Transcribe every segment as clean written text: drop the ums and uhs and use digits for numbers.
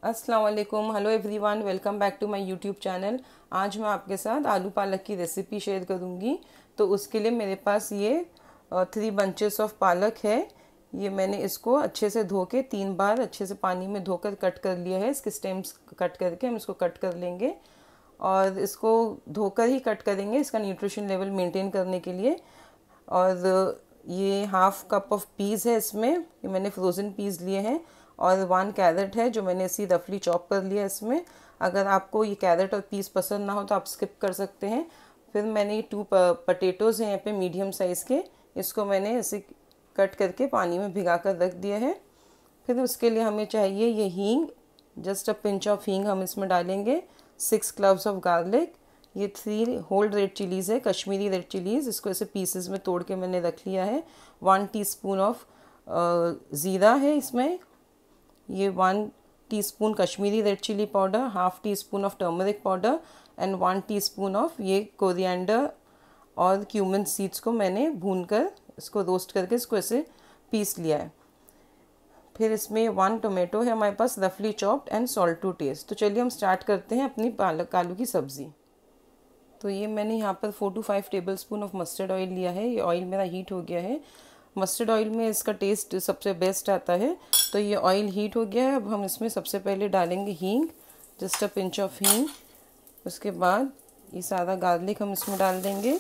अस्सलाम वालेकुम, hello everyone, welcome back to my YouTube channel. आज मैं आपके साथ आलू पालक की रेसिपी शेयर करूंगी। तो उसके लिए मेरे पास ये 3 बंचेस ऑफ पालक है। ये मैंने इसको अच्छे से धो के 3 बार अच्छे से पानी में धोकर कट कर लिया है। इसके स्टेम्स कट करके हम इसको कट कर लेंगे और इसको धोकर ही कट करेंगे इसका न्यूट्रिशन लेवल मेंटेन करने के लिए। और ये 1/2 कप ऑफ पीस है, इसमें ये मैंने फ्रोज़न पीस लिए हैं। और 1 कैरेट है जो मैंने इसी रफली चॉप कर लिया इसमें। अगर आपको ये कैरेट और पीस पसंद ना हो तो आप स्किप कर सकते हैं। फिर मैंने 2 पटेटोज़ हैं यहाँ पे मीडियम साइज़ के, इसको मैंने ऐसे कट करके पानी में भिगा कर रख दिया है। फिर उसके लिए हमें चाहिए ये हींग, जस्ट अ पिंच ऑफ हींग हम इसमें डालेंगे। 6 क्लव्स ऑफ गार्लिक, ये 3 होल रेड चिलीज़ है, कश्मीरी रेड चिलीज़, इसको ऐसे पीसेस में तोड़ के मैंने रख लिया है। 1 टीस्पून ऑफ ज़ीरा है इसमें, ये 1 teaspoon Kashmiri red chilli powder, 1/2 teaspoon of turmeric powder and 1 teaspoon of ये कोरिएंडर और क्यूमिन सीड्स को मैंने भूनकर इसको रोस्ट करके इसको ऐसे पीस लिया है। फिर इसमें 1 टोमेटो है हमारे पास, रफली chopped, and salt to taste. तो चलिए हम स्टार्ट करते हैं अपनी पालक आलू की सब्ज़ी। तो ये मैंने यहाँ पर 4 to 5 tablespoon of mustard oil लिया है। ये ऑयल मेरा हीट हो गया है। मस्टर्ड ऑयल में इसका टेस्ट सबसे बेस्ट आता है। तो ये ऑयल हीट हो गया है। अब हम इसमें सबसे पहले डालेंगे हींग, जस्ट अ पिंच ऑफ हींग। उसके बाद ये सारा गार्लिक हम इसमें डाल देंगे।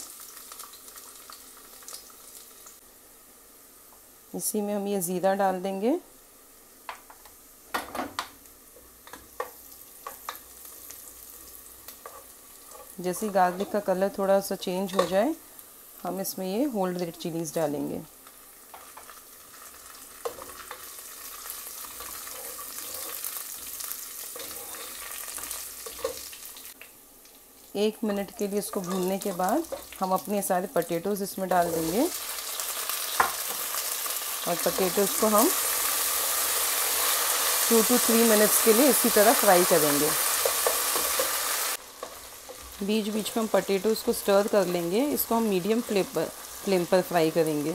इसी में हम ये ज़ीरा डाल देंगे। जैसे गार्लिक का कलर थोड़ा सा चेंज हो जाए हम इसमें ये होल रेड चिलीज़ डालेंगे। एक मिनट के लिए इसको भूनने के बाद हम अपने सारे पटेटोज़ इसमें डाल देंगे और पटेटोज़ को हम 2 to 3 मिनट्स के लिए इसी तरह फ्राई करेंगे। बीच बीच में हम पटेटोज़ को स्टर कर लेंगे। इसको हम मीडियम फ्लेम पर फ्राई करेंगे।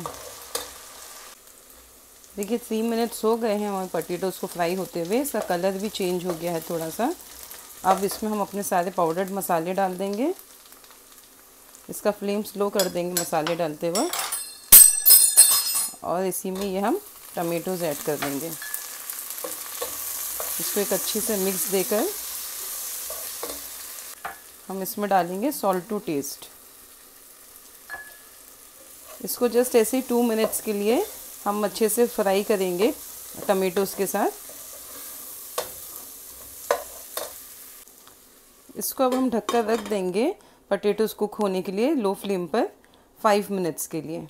देखिए 3 मिनट्स हो गए हैं हमारे पटेटोज़ को फ्राई होते हुए। इसका कलर भी चेंज हो गया है थोड़ा सा। अब इसमें हम अपने सारे पाउडर्ड मसाले डाल देंगे। इसका फ्लेम स्लो कर देंगे मसाले डालते वक्त। और इसी में ये हम टमेटोज़ ऐड कर देंगे। इसको एक अच्छी से मिक्स देकर हम इसमें डालेंगे सॉल्ट टू टेस्ट। इसको जस्ट ऐसे ही 2 मिनट्स के लिए हम अच्छे से फ्राई करेंगे टमेटोज़ के साथ। इसको अब हम ढककर रख देंगे पटेटोज़ कुक होने के लिए लो फ्लेम पर 5 मिनट्स के लिए।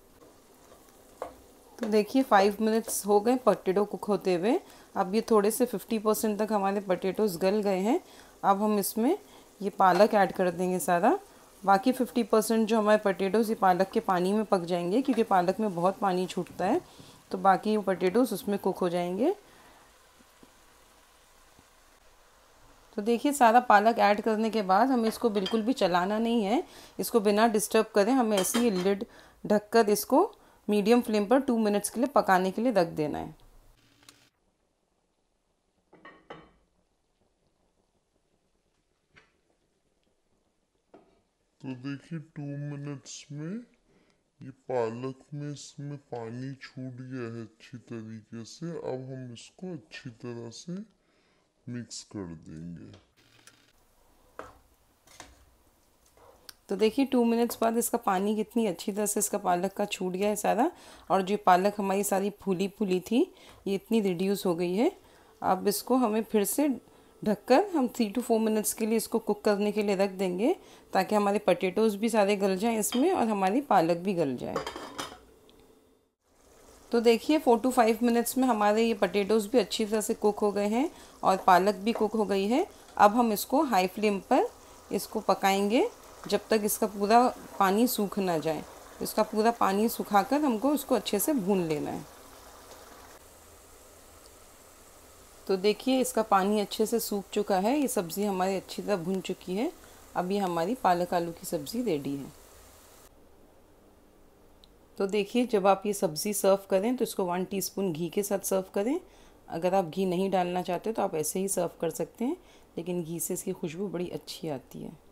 तो देखिए 5 मिनट्स हो गए पटेटो कुक होते हुए। अब ये थोड़े से 50% तक हमारे पटेटोज़ गल गए हैं। अब हम इसमें ये पालक ऐड कर देंगे सारा। बाकी 50% जो हमारे पटेटोज़ ये पालक के पानी में पक जाएंगे, क्योंकि पालक में बहुत पानी छूटता है। तो बाकी पटेटोज़ उसमें कुक हो जाएंगे। तो देखिए सारा पालक ऐड करने के बाद हमें इसको बिल्कुल भी चलाना नहीं है। इसको बिना डिस्टर्ब करें हमें ऐसे ही लिड ढककर इसको मीडियम फ्लेम पर 2 मिनट्स के लिए पकाने के लिए रख देना है। तो देखिए 2 मिनट्स में ये पालक में इसमें पानी छूट गया है अच्छी तरीके से। अब हम इसको अच्छी तरह से मिक्स कर देंगे। तो देखिए 2 मिनट्स बाद इसका पानी कितनी अच्छी तरह से इसका पालक का छूट गया है सारा। और जो पालक हमारी सारी फूली फूली थी ये इतनी रिड्यूस हो गई है। अब इसको हमें फिर से ढककर हम 3 to 4 मिनट्स के लिए इसको कुक करने के लिए रख देंगे, ताकि हमारे पटेटोज़ भी सारे गल जाएं इसमें और हमारी पालक भी गल जाए। तो देखिए 4 to 5 मिनट्स में हमारे ये पटेटोज़ भी अच्छी तरह से कुक हो गए हैं और पालक भी कुक हो गई है। अब हम इसको हाई फ्लेम पर इसको पकाएंगे जब तक इसका पूरा पानी सूख ना जाए। इसका पूरा पानी सुखाकर हमको इसको अच्छे से भून लेना है। तो देखिए इसका पानी अच्छे से सूख चुका है। ये सब्ज़ी हमारी अच्छी तरह भुन चुकी है। अब ये हमारी पालक आलू की सब्ज़ी रेडी है। तो देखिए जब आप ये सब्ज़ी सर्व करें तो इसको 1 टीस्पून घी के साथ सर्व करें। अगर आप घी नहीं डालना चाहते तो आप ऐसे ही सर्व कर सकते हैं, लेकिन घी से इसकी खुशबू बड़ी अच्छी आती है।